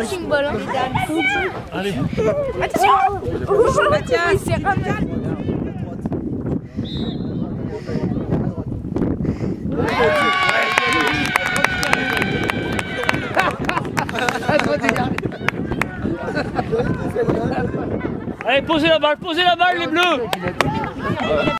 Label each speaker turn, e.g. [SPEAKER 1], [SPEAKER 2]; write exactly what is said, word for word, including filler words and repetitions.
[SPEAKER 1] aussi une balle.
[SPEAKER 2] Allez.
[SPEAKER 1] Attention. Mathias, c'est radical.
[SPEAKER 2] Allez, posez la balle, posez la balle les bleus.